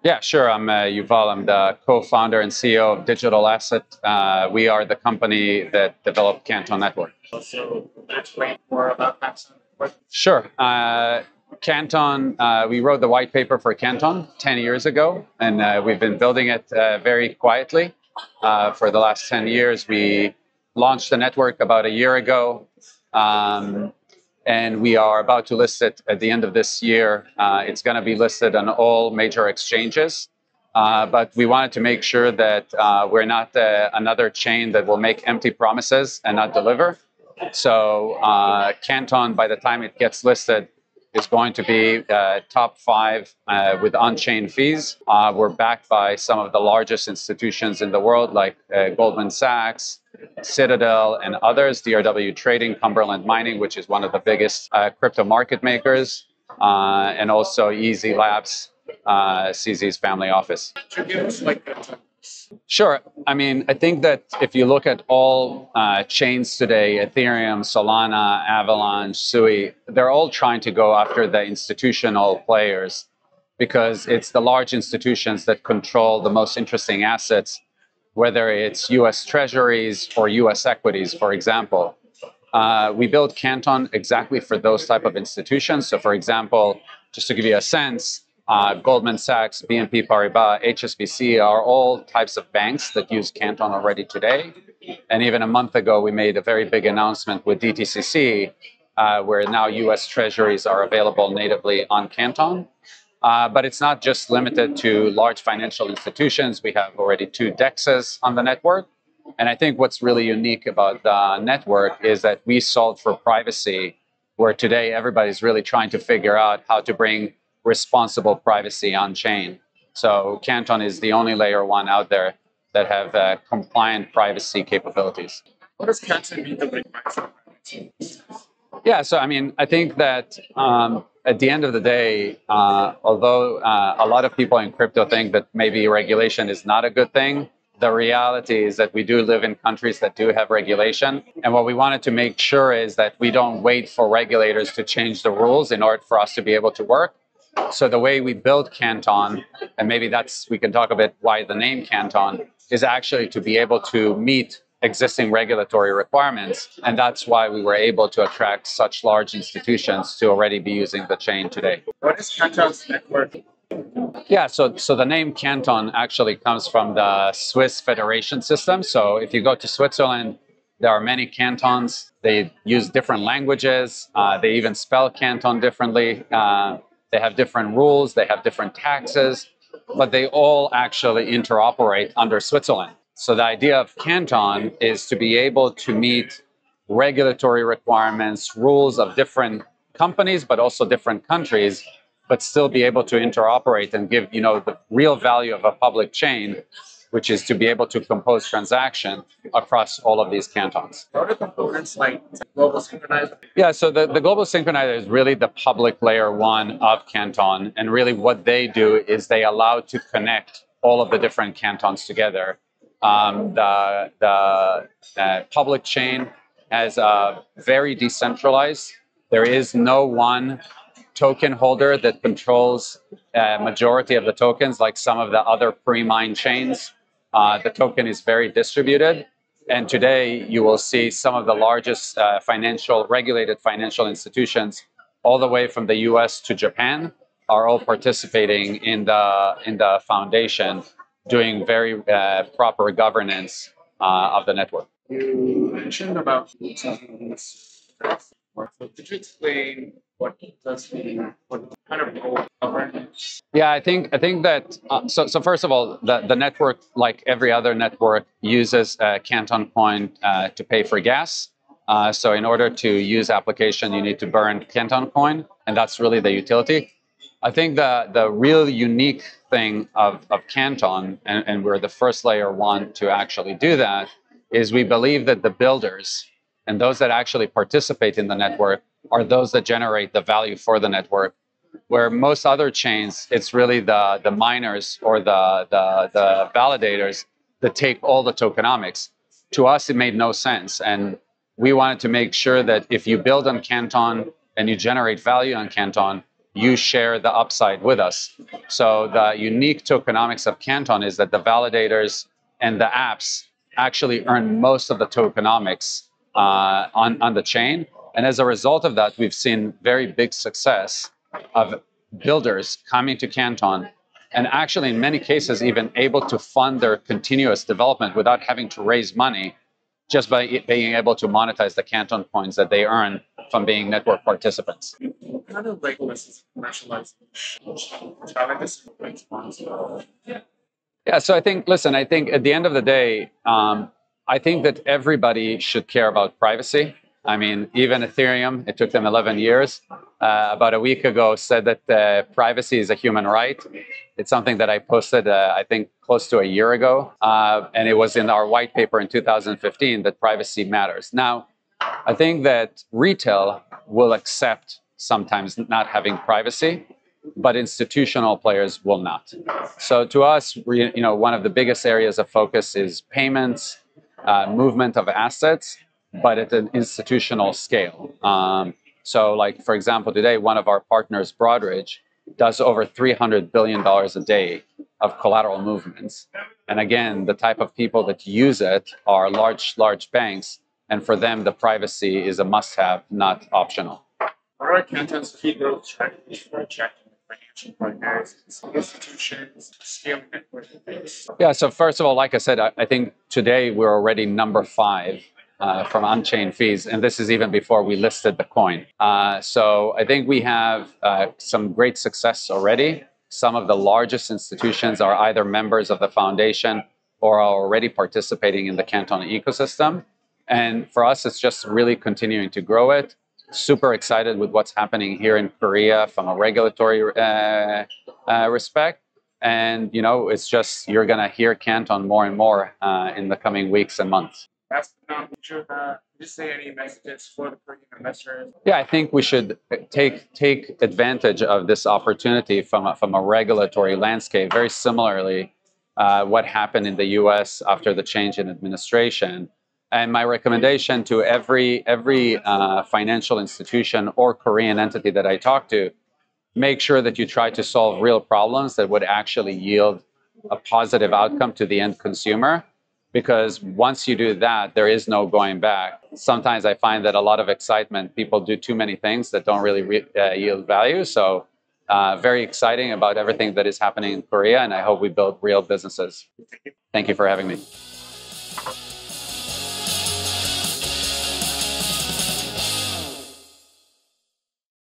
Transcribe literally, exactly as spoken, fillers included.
Yeah, sure. I'm uh, Yuval. I'm the co-founder and C E O of Digital Asset. Uh, we are the company that developed Canton Network. So explain more about Canton. Sure. Uh, Canton, uh, we wrote the white paper for Canton ten years ago, and uh, we've been building it uh, very quietly uh, for the last ten years. We launched the network about a year ago. Um, and we are about to list it at the end of this year. Uh, it's going to be listed on all major exchanges. Uh, but we wanted to make sure that uh, we're not uh, another chain that will make empty promises and not deliver. So uh, Canton, by the time it gets listed, is going to be uh, top five uh, with on-chain fees. Uh, we're backed by some of the largest institutions in the world, like uh, Goldman Sachs, Citadel, and others, D R W Trading, Cumberland Mining, which is one of the biggest uh, crypto market makers, uh, and also Easy Labs, uh, C Z's family office. Sure. I mean, I think that if you look at all uh, chains today, Ethereum, Solana, Avalanche, Sui, they're all trying to go after the institutional players because it's the large institutions that control the most interesting assets, whether it's U S treasuries or U S equities, for example. Uh, we built Canton exactly for those type of institutions. So, for example, just to give you a sense, uh, Goldman Sachs, B N P Paribas, H S B C are all types of banks that use Canton already today. And even a month ago, we made a very big announcement with D T C C, uh, where now U S treasuries are available natively on Canton. Uh, but it's not just limited to large financial institutions. We have already two dexes on the network. And I think what's really unique about the network is that we solved for privacy, where today everybody's really trying to figure out how to bring responsible privacy on chain. So Canton is the only layer one out there that have uh, compliant privacy capabilities. What does Canton mean to bring privacy? Yeah, so I mean, I think that um, at the end of the day, uh, although uh, a lot of people in crypto think that maybe regulation is not a good thing, the reality is that we do live in countries that do have regulation. And what we wanted to make sure is that we don't wait for regulators to change the rules in order for us to be able to work. So the way we build Canton, and maybe that's, we can talk a bit why the name Canton, is actually to be able to meet existing regulatory requirements. And that's why we were able to attract such large institutions to already be using the chain today. What is Canton's network? Yeah, so so the name Canton actually comes from the Swiss federation system. So if you go to Switzerland, there are many cantons. They use different languages. Uh, they even spell canton differently. Uh, they have different rules. They have different taxes, but they all actually interoperate under Switzerland. So the idea of Canton is to be able to meet regulatory requirements, rules of different companies, but also different countries, but still be able to interoperate and give, you know, the real value of a public chain, which is to be able to compose transaction across all of these cantons. What are components like global synchronizer? Yeah, so the, the global synchronizer is really the public layer one of Canton. And really what they do is they allow to connect all of the different cantons together. Um, the the uh, public chain has a very decentralized. There is no one token holder that controls a majority of the tokens, like some of the other pre-mined chains. Uh, the token is very distributed. And today you will see some of the largest uh, financial, regulated financial institutions, all the way from the U S to Japan, are all participating in the, in the foundation, doing very uh, proper governance uh, of the network. You mentioned about so could you explain what does mean, what kind of role governance? Yeah, I think I think that uh, so. So first of all, the, the network, like every other network, uses uh, Canton Coin uh, to pay for gas. Uh, so in order to use application, you need to burn Canton Coin, and that's really the utility. I think the the real unique thing of of Canton, and, and we're the first layer one to actually do that, is we believe that the builders and those that actually participate in the network are those that generate the value for the network. Where most other chains, it's really the, the miners or the, the, the validators that take all the tokenomics. To us, it made no sense. And we wanted to make sure that if you build on Canton and you generate value on Canton, you share the upside with us. So the unique tokenomics of Canton is that the validators and the apps actually earn most of the tokenomics uh, on, on the chain. And as a result of that, we've seen very big success of builders coming to Canton and actually, in many cases, even able to fund their continuous development without having to raise money, just by being able to monetize the Canton points that they earn from being network participants. How do Legolas commercialize challenges? Yeah, so I think, listen, I think at the end of the day, um, I think that everybody should care about privacy. I mean, even Ethereum, it took them eleven years, uh, about a week ago said that uh, privacy is a human right. It's something that I posted, uh, I think, close to a year ago. Uh, and it was in our white paper in two thousand fifteen that privacy matters. Now, I think that retail will accept sometimes not having privacy, but institutional players will not. So to us, we, you know, one of the biggest areas of focus is payments, uh, movement of assets, but at an institutional scale. Um, so like, for example, today, one of our partners, Broadridge, does over three hundred billion dollars a day of collateral movements. And again, the type of people that use it are large, large banks. And for them, the privacy is a must-have, not optional. What are Canton's key growth strategies for attracting financial partners, institutions, scaling network effects? Yeah, so first of all, like I said, I, I think today we're already number five uh, from on-chain fees, and this is even before we listed the coin. Uh, so I think we have uh, some great success already. Some of the largest institutions are either members of the foundation or are already participating in the Canton ecosystem. And for us, it's just really continuing to grow it. Super excited with what's happening here in Korea from a regulatory uh, uh, respect. And, you know, it's just, you're going to hear Canton more and more uh, in the coming weeks and months. Last but not least, uh, just say any messages for the Korean investors. Yeah, I think we should take take advantage of this opportunity from a, from a regulatory landscape. Very similarly, uh, what happened in the U S after the change in administration. And my recommendation to every every uh, financial institution or Korean entity that I talk to, make sure that you try to solve real problems that would actually yield a positive outcome to the end consumer. Because once you do that, there is no going back. Sometimes I find that a lot of excitement, people do too many things that don't really re uh, yield value. So uh, very exciting about everything that is happening in Korea. And I hope we build real businesses. Thank you for having me.